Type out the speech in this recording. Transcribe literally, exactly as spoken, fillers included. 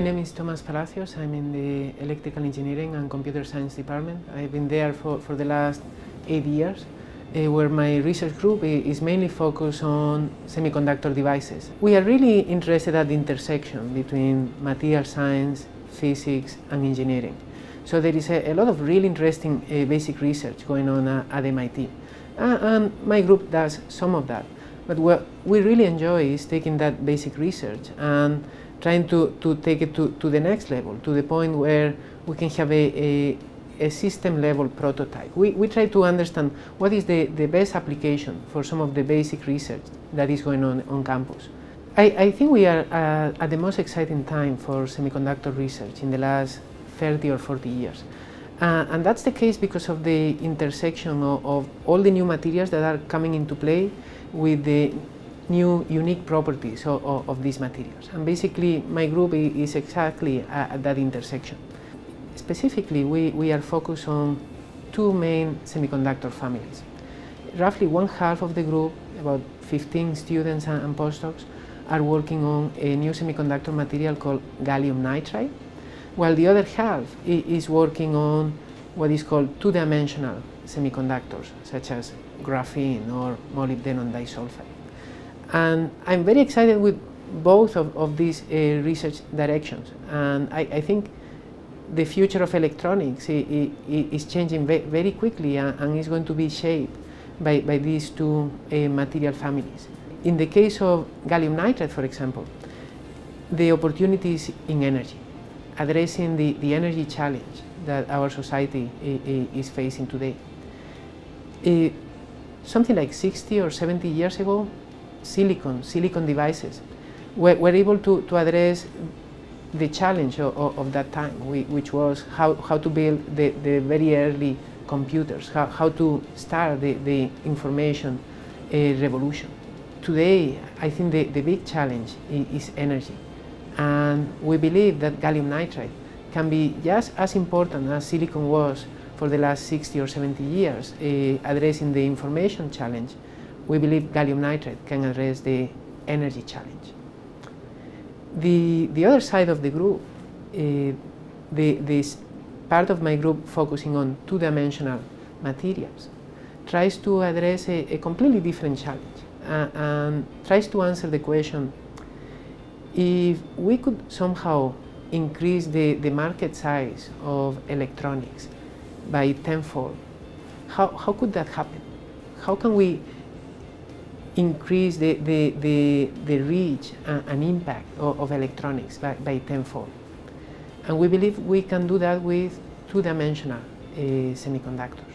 name is Tomás Palacios. I'm in the Electrical Engineering and Computer Science department. I've been there for, for the last eight years, uh, where my research group is mainly focused on semiconductor devices. We are really interested at the intersection between material science, physics, and engineering. So there is a, a lot of really interesting uh, basic research going on uh, at M I T. Uh, and my group does some of that. But what we really enjoy is taking that basic research and trying to, to take it to, to the next level, to the point where we can have a, a, a system-level prototype. We, we try to understand what is the, the best application for some of the basic research that is going on on campus. I, I think we are uh, at the most exciting time for semiconductor research in the last thirty or forty years. Uh, and that's the case because of the intersection of, of all the new materials that are coming into play with the new unique properties of, of, of these materials. And basically my group is exactly at, at that intersection. Specifically, we, we are focused on two main semiconductor families. Roughly one half of the group, about fifteen students and, and postdocs, are working on a new semiconductor material called gallium nitride, while the other half is working on what is called two-dimensional semiconductors, such as graphene or molybdenum disulfide. And I'm very excited with both of, of these uh, research directions. And I, I think the future of electronics I, I, is changing ve very quickly and, and is going to be shaped by, by these two uh, material families. In the case of gallium nitride, for example, the opportunities in energy, addressing the, the energy challenge that our society uh, is facing today. Uh, something like sixty or seventy years ago, silicon, silicon devices were, were able to, to address the challenge of, of, of that time, we, which was how, how to build the, the very early computers, how, how to start the, the information uh, revolution. Today, I think the, the big challenge is, is energy. And we believe that gallium nitride can be just as important as silicon was for the last sixty or seventy years, uh, addressing the information challenge. We believe gallium nitride can address the energy challenge. The, the other side of the group, uh, the, this part of my group focusing on two-dimensional materials, tries to address a, a completely different challenge uh, and tries to answer the question, if we could somehow increase the, the market size of electronics by tenfold, how, how could that happen? How can we increase the, the, the, the reach and, and impact of, of electronics by, by tenfold? And we believe we can do that with two-dimensional uh, semiconductors.